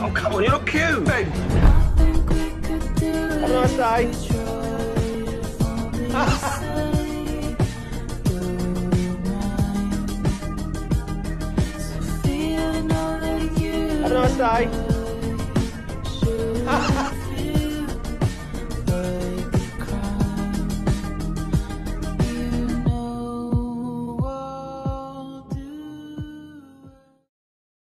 Oh, come on, you look cute. Ben. Have a nice day. Have a nice day.